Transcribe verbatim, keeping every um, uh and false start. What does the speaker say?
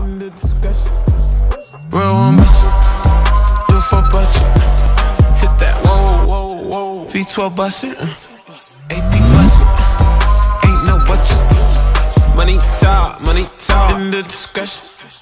Real one bustin', do it for budget. Hit that, whoa, whoa, whoa. V twelve bustin', A P bustin', ain't no budget. Money talk, money talk, in the discussion.